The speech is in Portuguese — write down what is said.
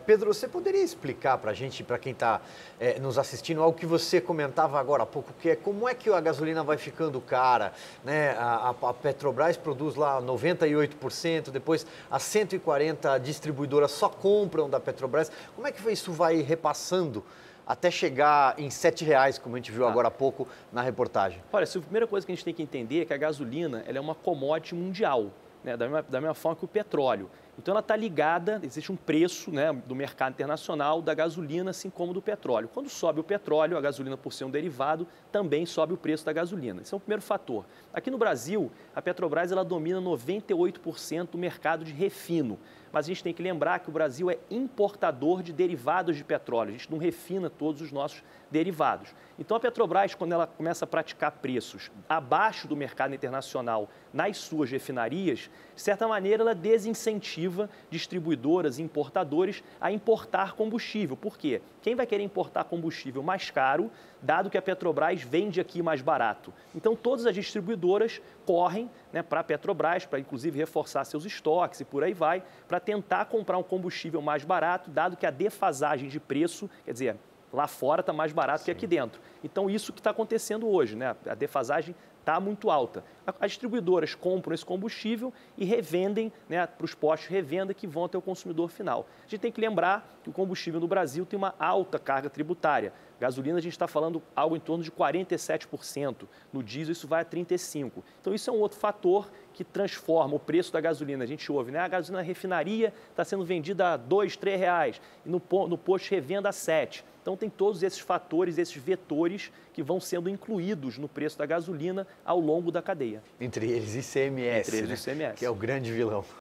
Pedro, você poderia explicar para a gente, para quem está nos assistindo, algo que você comentava agora há pouco, que é como é que a gasolina vai ficando cara, né? A Petrobras produz lá 98%, depois as 140 distribuidoras só compram da Petrobras. Como é que isso vai repassando até chegar em R$ 7, como a gente viu agora há pouco na reportagem? Olha, a primeira coisa que a gente tem que entender é que a gasolina ela é uma commodity mundial, né? Da mesma forma que o petróleo. Então, ela está ligada, existe um preço, né, do mercado internacional da gasolina, assim como do petróleo. Quando sobe o petróleo, a gasolina, por ser um derivado, também sobe o preço da gasolina. Esse é o primeiro fator. Aqui no Brasil, a Petrobras ela domina 98% do mercado de refino. Mas a gente tem que lembrar que o Brasil é importador de derivados de petróleo. A gente não refina todos os nossos derivados. Então, a Petrobras, quando ela começa a praticar preços abaixo do mercado internacional nas suas refinarias, de certa maneira, ela desincentiva distribuidoras e importadores a importar combustível. Por quê? Quem vai querer importar combustível mais caro, dado que a Petrobras vende aqui mais barato? Então, todas as distribuidoras correm, né, para a Petrobras, para inclusive reforçar seus estoques e por aí vai, para tentar comprar um combustível mais barato, dado que a defasagem de preço, quer dizer, lá fora está mais barato que aqui dentro. Então, isso que está acontecendo hoje, né? A defasagem está muito alta. As distribuidoras compram esse combustível e revendem, né, para os postos de revenda que vão até o consumidor final. A gente tem que lembrar que o combustível no Brasil tem uma alta carga tributária. Gasolina, a gente está falando algo em torno de 47%. No diesel, isso vai a 35%. Então, isso é um outro fator que transforma o preço da gasolina. A gente ouve, né? A gasolina na refinaria está sendo vendida a R$ 2, R$ 3, e no posto de revenda a 7. Então, tem todos esses fatores, esses vetores que vão sendo incluídos no preço da gasolina ao longo da cadeia. Entre eles ICMS, Entre eles né? ICMS. Que é o grande vilão.